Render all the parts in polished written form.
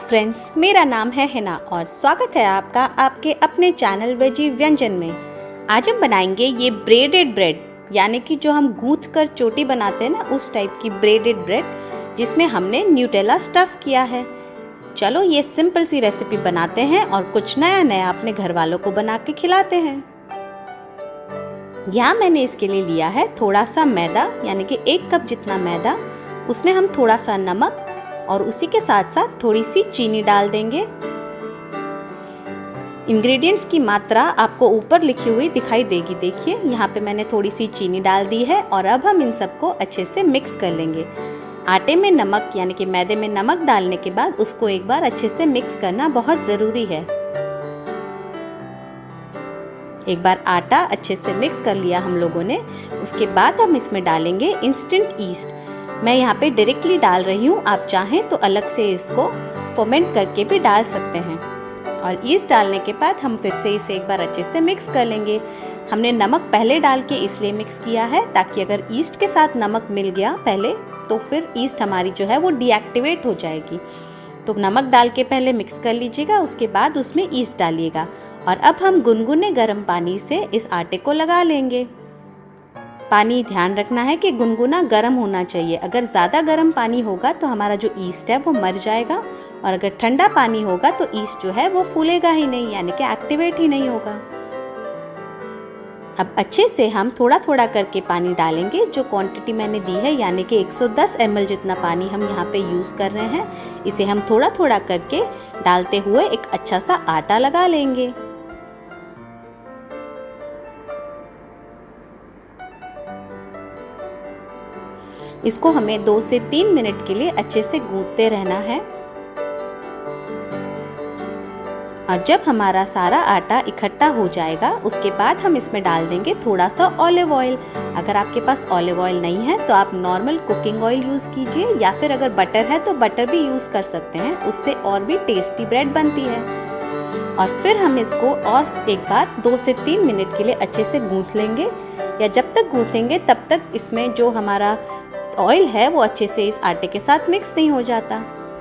Friends, मेरा नाम है हिना और स्वागत है आपका आपके अपने चैनल वेजी व्यंजन में। आज हम बनाएंगे ये ब्रेडेड ब्रेड, यानी कि जो हम गूंथ कर चोटी बनाते हैं ना, उस टाइप की ब्रेडेड ब्रेड जिसमें हमने न्यूटेला स्टफ़ किया है। चलो ये सिंपल सी रेसिपी बनाते हैं और कुछ नया नया अपने घर वालों को बना के खिलाते हैं। यहाँ मैंने इसके लिए लिया है थोड़ा सा मैदा, यानी कि 1 कप जितना मैदा। उसमें हम थोड़ा सा नमक और उसी के साथ साथ थोड़ी सी चीनी डाल देंगे। इंग्रेडिएंट्स की मात्रा आपको ऊपर लिखी हुई दिखाई देगी। देखिए यहाँ पे मैंने थोड़ी सी चीनी डाल दी है और अब हम इन सबको अच्छे से मिक्स कर लेंगे। आटे में नमक यानी कि मैदे में नमक डालने के बाद उसको एक बार अच्छे से मिक्स करना बहुत ज़रूरी है। एक बार आटा अच्छे से मिक्स कर लिया हम लोगों ने, उसके बाद हम इसमें डालेंगे इंस्टेंट ईस्ट। मैं यहाँ पे डायरेक्टली डाल रही हूँ, आप चाहें तो अलग से इसको फर्मेंट करके भी डाल सकते हैं। और ईस्ट डालने के बाद हम फिर से इसे एक बार अच्छे से मिक्स कर लेंगे। हमने नमक पहले डाल के इसलिए मिक्स किया है ताकि अगर ईस्ट के साथ नमक मिल गया पहले तो फिर ईस्ट हमारी जो है वो डीएक्टिवेट हो जाएगी। तो नमक डाल के पहले मिक्स कर लीजिएगा, उसके बाद उसमें ईस्ट डालिएगा। और अब हम गुनगुने गर्म पानी से इस आटे को लगा लेंगे। पानी ध्यान रखना है कि गुनगुना गर्म होना चाहिए। अगर ज़्यादा गर्म पानी होगा तो हमारा जो ईस्ट है वो मर जाएगा, और अगर ठंडा पानी होगा तो ईस्ट जो है वो फूलेगा ही नहीं, यानी कि एक्टिवेट ही नहीं होगा। अब अच्छे से हम थोड़ा थोड़ा करके पानी डालेंगे। जो क्वांटिटी मैंने दी है यानी कि 110 ml जितना पानी हम यहाँ पे यूज़ कर रहे हैं, इसे हम थोड़ा थोड़ा करके डालते हुए एक अच्छा सा आटा लगा लेंगे। इसको हमें 2 से 3 मिनट के लिए अच्छे से गूंथते रहना है। और जब हमारा सारा आटा इकट्ठा हो जाएगा उसके बाद हम इसमें डाल देंगे थोड़ा सा ऑलिव ऑयल। अगर आपके पास ऑलिव ऑयल नहीं है तो आप नॉर्मल कुकिंग ऑयल यूज़ कीजिए, या फिर अगर बटर है तो बटर भी यूज़ कर सकते हैं, उससे और भी टेस्टी ब्रेड बनती है। और फिर हम इसको और एक बार 2 से 3 मिनट के लिए अच्छे से गूंथ लेंगे, या जब तक गूंथेंगे तब तक इसमें जो हमारा ऑयल है वो अच्छे से इस आटे के साथ मिक्स नहीं हो जाता।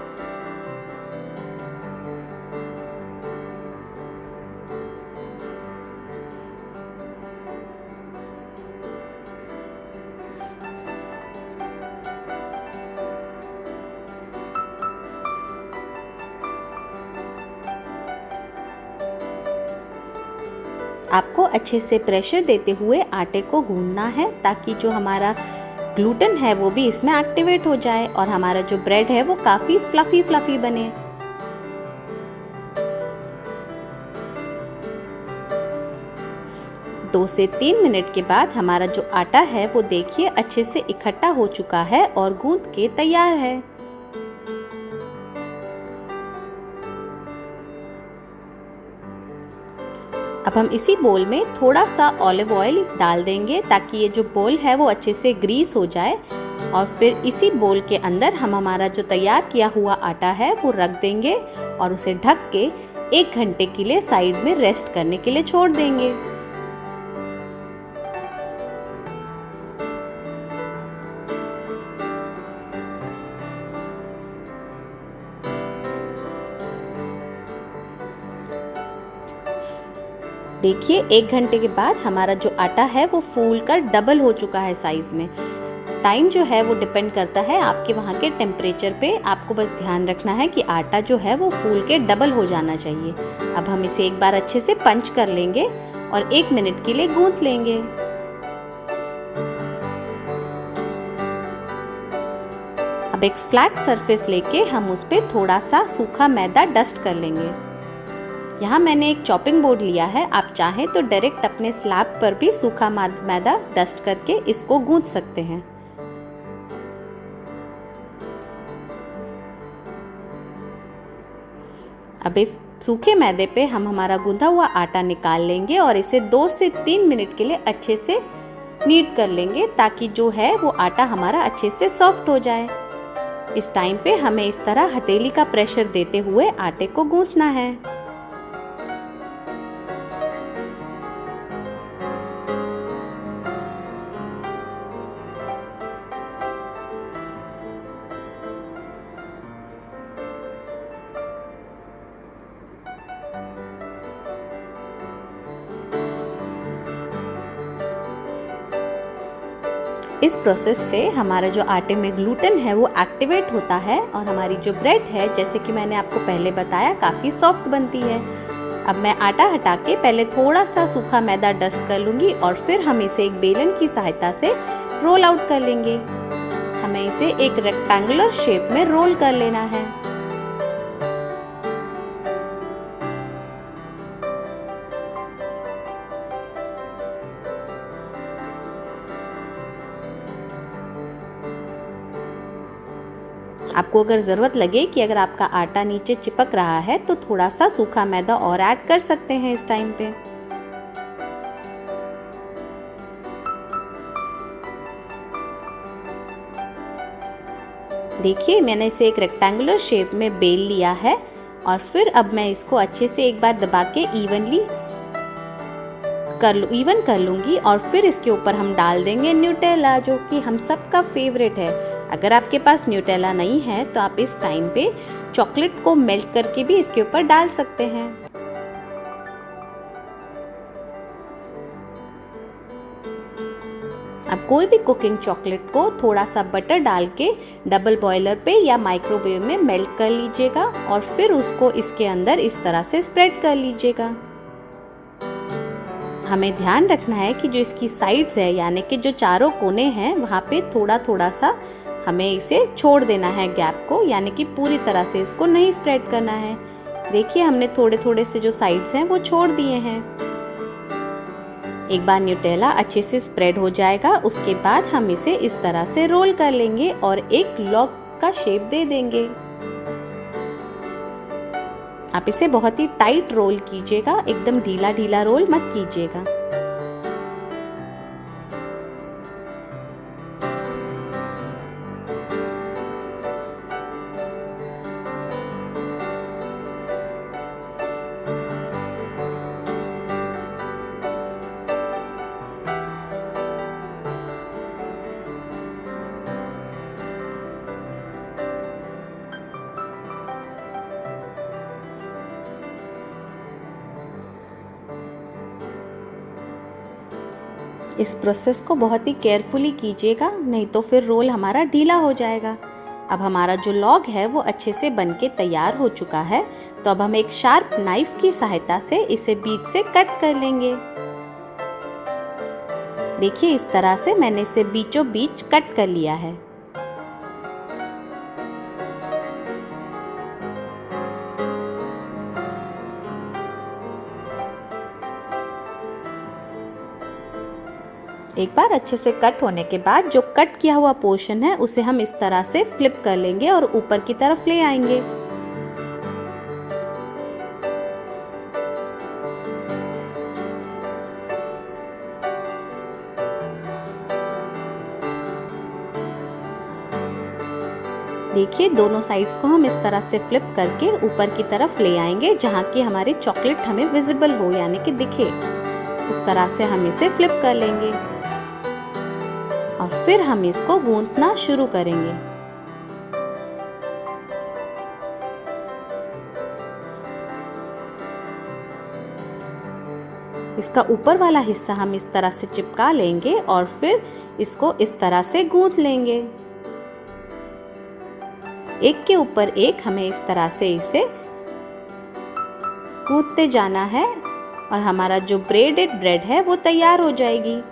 आपको अच्छे से प्रेशर देते हुए आटे को गूंदना है ताकि जो हमारा ग्लूटेन है वो भी इसमें एक्टिवेट हो जाए और हमारा जो ब्रेड है वो काफ़ी फ्लफी बने। दो से 3 मिनट के बाद हमारा जो आटा है वो देखिए अच्छे से इकट्ठा हो चुका है और गूंथ के तैयार है। अब हम इसी बोल में थोड़ा सा ऑलिव ऑयल डाल देंगे ताकि ये जो बोल है वो अच्छे से ग्रीस हो जाए। और फिर इसी बोल के अंदर हम हमारा जो तैयार किया हुआ आटा है वो रख देंगे और उसे ढक के 1 घंटे के लिए साइड में रेस्ट करने के लिए छोड़ देंगे। देखिए 1 घंटे के बाद हमारा जो आटा है वो फूल कर डबल हो चुका है साइज़ में। टाइम जो है वो डिपेंड करता है आपके वहाँ के टेम्परेचर पे। आपको बस ध्यान रखना है कि आटा जो है वो फूल के डबल हो जाना चाहिए। अब हम इसे एक बार अच्छे से पंच कर लेंगे और 1 मिनट के लिए गूंथ लेंगे। अब एक फ्लैट सरफेस लेके हम उस पर थोड़ा सा सूखा मैदा डस्ट कर लेंगे। यहाँ मैंने एक चॉपिंग बोर्ड लिया है, आप चाहें तो डायरेक्ट अपने स्लैब पर भी सूखा मैदा डस्ट करके इसको गूंथ सकते हैं। अब इस सूखे मैदे पे हम हमारा गूंथा हुआ आटा निकाल लेंगे और इसे 2 से 3 मिनट के लिए अच्छे से नीड कर लेंगे ताकि जो है वो आटा हमारा अच्छे से सॉफ्ट हो जाए। इस टाइम पे हमें इस तरह हथेली का प्रेशर देते हुए आटे को गूंथना है। इस प्रोसेस से हमारा जो आटे में ग्लूटेन है वो एक्टिवेट होता है और हमारी जो ब्रेड है, जैसे कि मैंने आपको पहले बताया, काफ़ी सॉफ्ट बनती है। अब मैं आटा हटा के पहले थोड़ा सा सूखा मैदा डस्ट कर लूँगी और फिर हम इसे एक बेलन की सहायता से रोल आउट कर लेंगे। हमें इसे एक रेक्टेंगुलर शेप में रोल कर लेना है। आपको अगर ज़रूरत लगे कि अगर आपका आटा नीचे चिपक रहा है तो थोड़ा सा सूखा मैदा और ऐड कर सकते हैं इस टाइम पे। देखिए मैंने इसे एक रेक्टेंगुलर शेप में बेल लिया है और फिर अब मैं इसको अच्छे से एक बार दबा के इवन कर लूँगी और फिर इसके ऊपर हम डाल देंगे न्यूटेला, जो कि हम सबका फेवरेट है। अगर आपके पास न्यूटेला नहीं है तो आप इस टाइम पे चॉकलेट को मेल्ट करके भी इसके ऊपर डाल सकते हैं। अब कोई भी कुकिंग चॉकलेट को थोड़ा सा बटर डाल के डबल बॉयलर पे या माइक्रोवेव में मेल्ट कर लीजिएगा और फिर उसको इसके अंदर इस तरह से स्प्रेड कर लीजिएगा। हमें ध्यान रखना है कि जो इसकी साइड्स है, यानी कि जो चारों कोने हैं, वहाँ पे थोड़ा थोड़ा सा हमें इसे छोड़ देना है गैप को, यानी कि पूरी तरह से इसको नहीं स्प्रेड करना है। देखिए हमने थोड़े थोड़े से जो साइड्स हैं वो छोड़ दिए हैं। एक बार न्यूटेला अच्छे से स्प्रेड हो जाएगा, उसके बाद हम इसे इस तरह से रोल कर लेंगे और एक लॉग का शेप दे देंगे। आप इसे बहुत ही टाइट रोल कीजिएगा, एकदम ढीला ढीला रोल मत कीजिएगा। इस प्रोसेस को बहुत ही केयरफुली कीजिएगा, नहीं तो फिर रोल हमारा ढीला हो जाएगा। अब हमारा जो लॉग है वो अच्छे से बनके तैयार हो चुका है, तो अब हम एक शार्प नाइफ की सहायता से इसे बीच से कट कर लेंगे। देखिए इस तरह से मैंने इसे बीचों बीच कट कर लिया है। एक बार अच्छे से कट होने के बाद जो कट किया हुआ पोर्शन है उसे हम इस तरह से फ्लिप कर लेंगे और ऊपर की तरफ ले आएंगे। देखिए दोनों साइड्स को हम इस तरह से फ्लिप करके ऊपर की तरफ ले आएंगे, जहाँ की हमारी चॉकलेट हमें विजिबल हो, यानी कि दिखे। उस तरह से हम इसे फ्लिप कर लेंगे और फिर हम इसको गूंथना शुरू करेंगे। इसका ऊपर वाला हिस्सा हम इस तरह से चिपका लेंगे और फिर इसको इस तरह से गूंथ लेंगे। एक के ऊपर एक हमें इस तरह से इसे गूंथते जाना है और हमारा जो ब्रेडेड ब्रेड है वो तैयार हो जाएगी।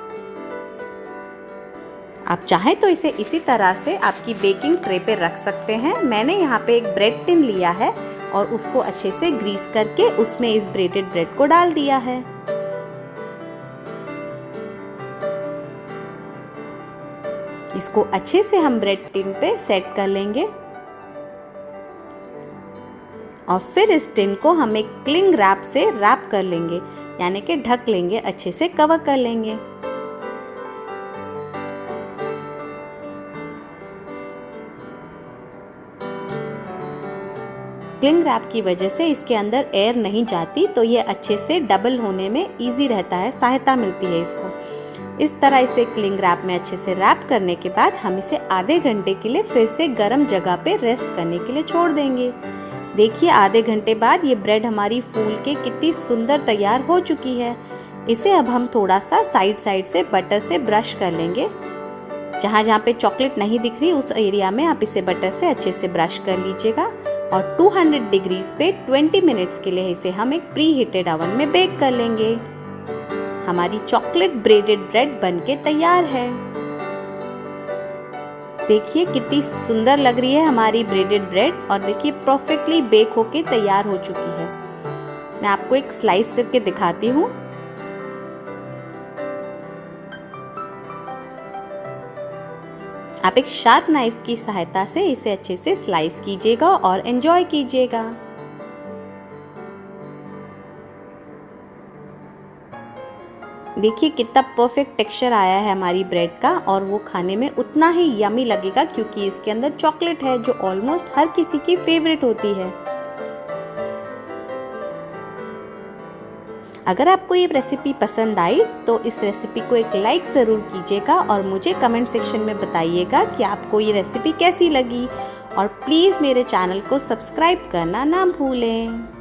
आप चाहें तो इसे इसी तरह से आपकी बेकिंग ट्रे पे रख सकते हैं। मैंने यहाँ पे एक ब्रेड टिन लिया है और उसको अच्छे से ग्रीस करके उसमें इस ब्रेडेड ब्रेड को डाल दिया है। इसको अच्छे से हम ब्रेड टिन पे सेट कर लेंगे और फिर इस टिन को हम एक क्लिंग रैप से रैप कर लेंगे, यानी कि ढक लेंगे, अच्छे से कवर कर लेंगे। क्लिंग रैप की वजह से इसके अंदर एयर नहीं जाती, तो ये अच्छे से डबल होने में इजी रहता है, सहायता मिलती है इसको। इस तरह इसे क्लिंग रैप में अच्छे से रैप करने के बाद हम इसे आधे घंटे के लिए फिर से गर्म जगह पे रेस्ट करने के लिए छोड़ देंगे। देखिए आधे घंटे बाद ये ब्रेड हमारी फूल के कितनी सुंदर तैयार हो चुकी है। इसे अब हम थोड़ा सा साइड से बटर से ब्रश कर लेंगे जहाँ जहाँ पे चॉकलेट नहीं दिख रही उस एरिया में आप इसे बटर से अच्छे से ब्रश कर लीजिएगा और 200 डिग्रीज पे 20 मिनट्स के लिए इसे हम एक प्री हीटेड ओवन में बेक कर लेंगे। हमारी चॉकलेट ब्रेडेड ब्रेड बनके तैयार है। देखिए कितनी सुंदर लग रही है हमारी ब्रेडेड ब्रेड और देखिए परफेक्टली बेक होके तैयार हो चुकी है। मैं आपको एक स्लाइस करके दिखाती हूँ। आप एक शार्प नाइफ की सहायता से इसे अच्छे से स्लाइस कीजिएगा और एंजॉय कीजिएगा। देखिए कितना परफेक्ट टेक्सचर आया है हमारी ब्रेड का और वो खाने में उतना ही यमी लगेगा क्योंकि इसके अंदर चॉकलेट है जो ऑलमोस्ट हर किसी की फेवरेट होती है। अगर आपको ये रेसिपी पसंद आई तो इस रेसिपी को एक लाइक ज़रूर कीजिएगा और मुझे कमेंट सेक्शन में बताइएगा कि आपको ये रेसिपी कैसी लगी और प्लीज़ मेरे चैनल को सब्सक्राइब करना ना भूलें।